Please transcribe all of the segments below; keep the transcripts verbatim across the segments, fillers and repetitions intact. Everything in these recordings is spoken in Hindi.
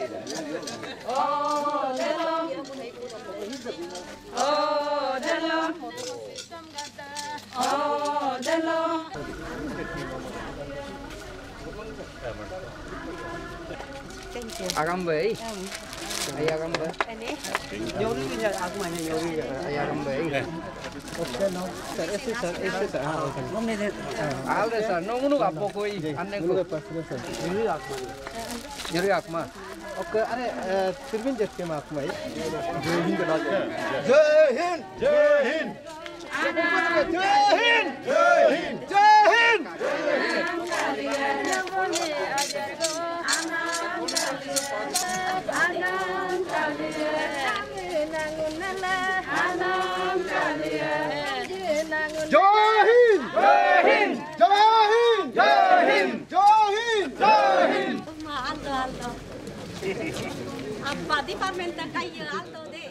Agam bayi, ayah agam bayi. Nyori juga aku mana nyori juga, ayah agam bayi. Oke, no, sir, ऐसे sir, ऐसे sir, हाँ, हमने दे, आल दे sir, no मनु आपको कोई अन्य को, nyori akma, nyori akma. Oke, अरे फिर भी जैसे में akma है, जय हिंद का नाम, जय हिंद, जय हिंद, जय हिंद, जय हिंद, जय Hind. Apa departamento kayo alto de.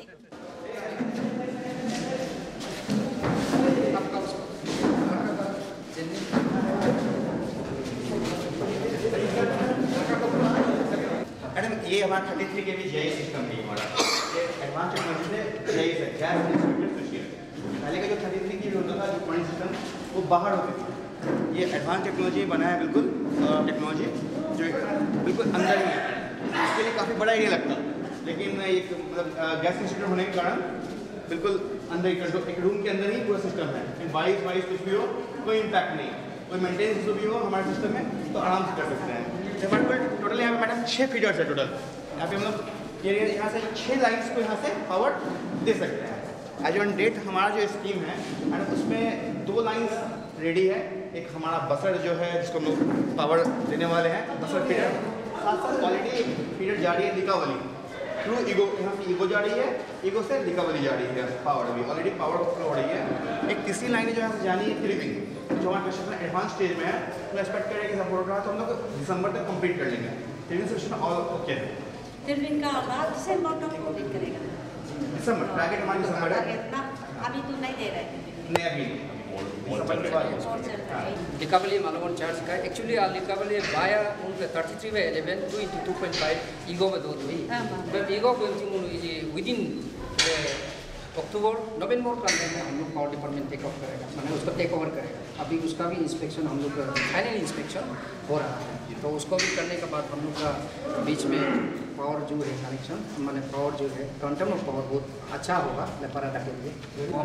Madam ये हमारा थर्टी थ्री के भी जे सिस्टम है हमारा ये एडवांस टेक्नोलॉजी से जे है गैस डिस्ट्रीब्यूटेड स्विच पहले का जो थर्टी थ्री की होता था जो पॉइंट सिस्टम वो बाहर होती थी ये एडवांस टेक्नोलॉजी बना है बिल्कुल टेक्नोलॉजी जो बिल्कुल अंदर ही है इसके लिए काफ़ी बड़ा एरिया लगता लेकिन एक मतलब गैस इंस्टीट्यूट होने के कारण बिल्कुल अंदर ही एक रूम के अंदर ही पूरा सिस्टम है फिर बारिश वारिश कुछ भी हो कोई इम्पैक्ट नहीं कोई मेंटेनेंस इशू भी हो हमारे सिस्टम में तो आराम से कर सकते हैं हमारे पास टोटल यहाँ पे मैडम छः फीडर्स है टोटल यहाँ पे मतलब ये यहाँ से छः लाइन्स को यहाँ से पावर दे सकते हैं एज ऑन डेट हमारा जो स्कीम है मैडम उसमें दो लाइन्स रेडी है एक हमारा बसर जो है जिसको हम लोग पावर देने वाले हैं बसर फीडर साथ साथ ऑलरेडी एक फीडर जा रही है लिकावली थ्रू ईगो यहाँ से ईगो जा रही है ईगो से लिकावली जा रही है पावर भी ऑलरेडी पावर फ्लो हो रही है एक तीसरी लाइन जो यहाँ से जानी है क्लिपिंग जो हमारे कंस्ट्रक्शन एडवांस स्टेज में है तो एक्सपेक्ट करें कि सपोर्ट रहा तो हम लोग दिसंबर तक कंप्लीट कर लेंगे क्लिपिंग सेक्शन ऑल ओके है क्लिपिंग का बाद दिसंबर तक कंप्लीट करेगा दिसंबर टारगेट हमारा दिसंबर है अभी तो नहीं दे रहे नहीं अभी लिकावली मालूम चार्ज का एक्चुअली लिकावली बाया उनके थर्टी थ्री में eleven two into two point five ईगो में दो हुई ईगो को विद इन अक्टूबर नवंबर का अंदर में हम लोग पावर डिपार्टमेंट टेक ऑफ करेगा मैंने उसको टेक ओवर करेगा अभी उसका भी इंस्पेक्शन हम लोग फाइनल इंस्पेक्शन हो रहा है तो उसको भी करने के बाद हम लोग का बीच में पावर जो है कनेक्शन मैंने पावर जो है क्वांटम ऑफ पावर बहुत अच्छा होगा लेपराडा के लिए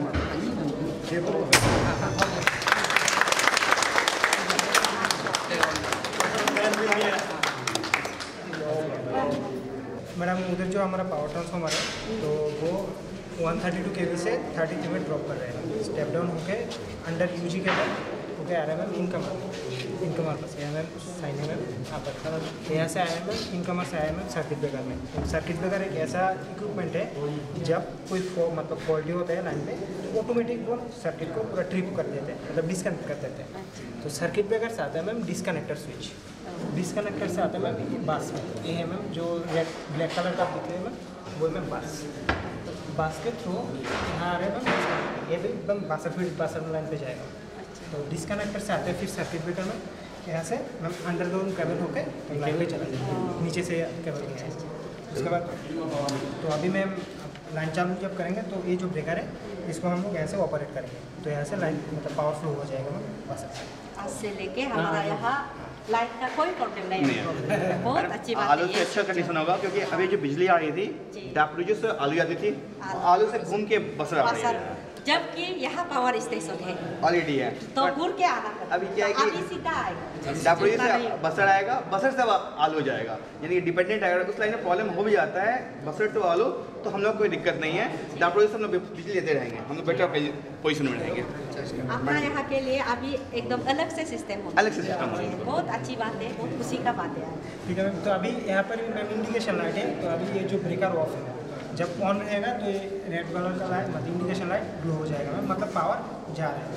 मैडम उधर जो हमारा पावर ट्रांसफॉर्मर है तो वो one thirty two K V से थर्टी थ्री में ड्रॉप कर रहे हैं स्टेप डाउन होके अंडर यूजी के बाद होके R M M incomer incomer पर से M M sign M M आप यहाँ से आई एम एम इनकमर से I M M circuit breaker में सर्किट ब्रेकर एक ऐसा इक्विपमेंट है जब कोई मतलब फॉल्टी होता है लाइन में तो ऑटोमेटिक वो सर्किट को पूरा ट्रिप कर देते हैं मतलब डिस्कनेक्ट कर देते हैं तो सर्किट ब्रेकर से आता है मैम डिस्कनेक्टर स्विच डिस्कनेक्टर से आता है मैम बास में ए एम एम जो रेड ब्लैक कलर का दिख रहे हैं मैम वो मैम बास बास के थ्रू यहाँ आ रहे हैं मैम ये भी एकदम बासठ फीट बासठ लाइन पे जाएगा तो डिस्कनेक्टर से आते हैं फिर सर्किट ब्रेकर में यहाँ से मैम अंडरग्राउंड केबल होके लाइन पे चला जाएगा नीचे से केबल के उसके बाद तो अभी मैम लाइन चालू जब करेंगे तो ये जो ब्रेकर है इसको हम लोग यहाँ से ऑपरेट करेंगे तो यहाँ से लाइन मतलब पावर फ्लो हो जाएगा मैम बासठ से आज से लेके हमारा यहाँ लाइट का कोई प्रॉब्लम नहीं है बहुत अच्छी बात है आलू से अच्छा कंडीशन होगा क्योंकि अभी जो बिजली आ रही थी डापलूजो से आलू जाती थी आलू से घूम के बसर आ रही है जबकि यहाँ पावर स्टेशन है ऑलरेडी है तो घूर के आना अभी क्या है कि अभी सीधा आएगा डापलूजो से बसर आएगा बसर से आलू जाएगा यानी डिपेंडेंट अगर उस लाइन में प्रॉब्लम हो भी जाता है बसर टू आलू तो हम लोग कोई दिक्कत नहीं है डापलूजो से हम लोग बिजली लेते रहेंगे हम लोग बेटर पोजिशन में रहेंगे अपना यहाँ के लिए अभी एकदम अलग से सिस्टम होगा अलग से सिस्टम बहुत अच्छी बात है बहुत खुशी का बात है ठीक है मैम तो अभी यहाँ पर भी मैम इंडिकेशन लाइट है तो अभी ये जो ब्रेकर ऑफ है जब ऑन रहेगा तो ये रेड कलर का लाइट मतलब इंडिकेशन लाइट ब्लू हो जाएगा मैम मतलब पावर जा रहा है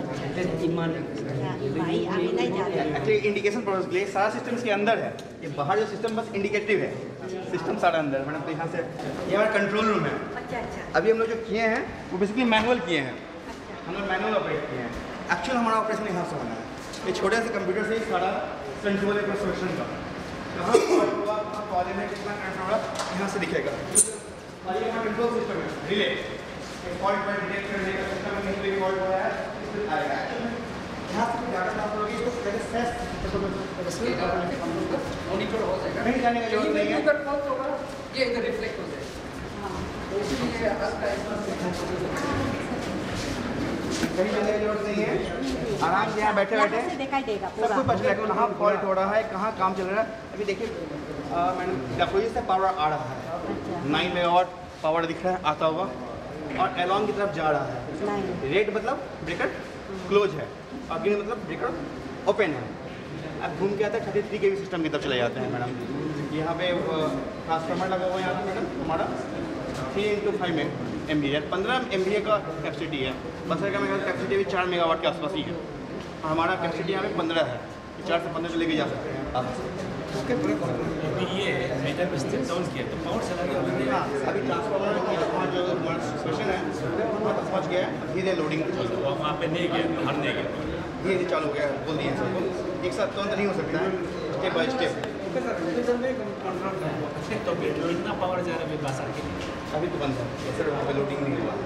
एक्चुअली इंडिकेशन प्रोसेस के लिए सारा सिस्टम इसके अंदर है ये बाहर जो सिस्टम बस इंडिकेटिव है सिस्टम सारा अंदर मैडम तो यहाँ से ये हमारा कंट्रोल रूम है अभी हम लोग जो किए हैं वो बेसिकली मैनुअल किए हैं हम लोग मैनुअल ऑपरेट किए हैं एक्चुअल हमारा ऑपरेशन यहाँ से होना है ये छोटे से कंप्यूटर से ही सारा कंट्रोल है कंस्ट्रक्शन का कहाँ कॉलम में कितना करंट होगा यहाँ से दिखेगा। और ये हमारा कंट्रोल सिस्टम है, रिले फॉल्ट पर डिटेक्ट करने का सिस्टम है, कहीं पे फॉल्ट हो रहा है इसमें आएगा। यहाँ से डाटा ट्रांसफर होगी, इसको पहले सेस मॉनिटर हो जाएगा, कहीं जाने की जरूरत नहीं है। अगर फॉल्ट होगा ये इधर रिफ्लेक्ट हो जाएगा। तो इसलिए हल्का कहीं जाने की जरूरत नहीं है, आराम से यहाँ बैठे बैठे यहाँ से दिखाई देगा सब पूरा। कुछ पता चलेगा कहाँ फॉल्ट हो रहा है, कहाँ काम चल रहा है। अभी देखिए मैडम डाकोई से पावर आ रहा है, नाइन मेगावाट पावर दिख रहा है आता हुआ और एलॉन्ग की तरफ जा रहा है। रेड मतलब ब्रेकर क्लोज है और ग्रीन मतलब ब्रेकर ओपन है। अब घूम के आता है thirty three K V system की तरफ चले जाते हैं मैडम। यहाँ पे ट्रांसफार्मर लगा हुआ है यहाँ पे मैडम हमारा three into five M B है, पंद्रह एम बी ए का कैपेसिटी है। बसर का मेगा कैपेसिटी भी चार मेगावाट के आसपास ही है, हमारा कैपेसिटी यहाँ पे पंद्रह है, चार से पंद्रह को लेके जा सकते हैं आप। ये मीटर पे स्थिर डाउन किया तो पावर चला गया। हाँ अभी ट्रांसफार्मर जो स्टेशन है वहाँ तक पहुँच गया है, धीरे लोडिंग वहाँ पे नहीं गया, बाहर नहीं गया, धीरे चालू हो गया, बोल दिए सबको एक साथ तुरंत नहीं हो सकता है, स्टेप बाई स्टेप। तो कितना पावर जा रहा है बाजार के लिए? अभी तो बंद है सर, वहाँ पे लोडिंग नहीं हुआ।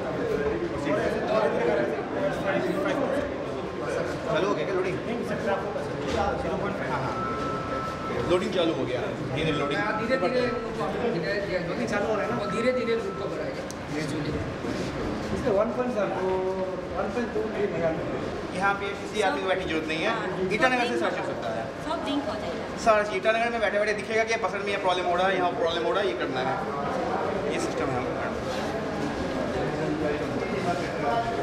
चालू हो गया क्या लोडिंग? हाँ हाँ लोडिंग चालू हो गया, धीरे लोडिंग धीरे धीरे लोडिंग चालू हो रहा है ना, धीरे धीरे लूप को बढ़ाएगा। यहाँ पे किसी आदमी को बैठने की जरूरत नहीं है, ईटानगर से सर्च हो सकता है सब लिंक हो जाएगा। सर्च ईटानगर में बैठे बैठे दिखेगा कि पसंद में ये प्रॉब्लम हो रहा है, यहाँ प्रॉब्लम हो रहा है, ये करना है। ये सिस्टम है हमारा।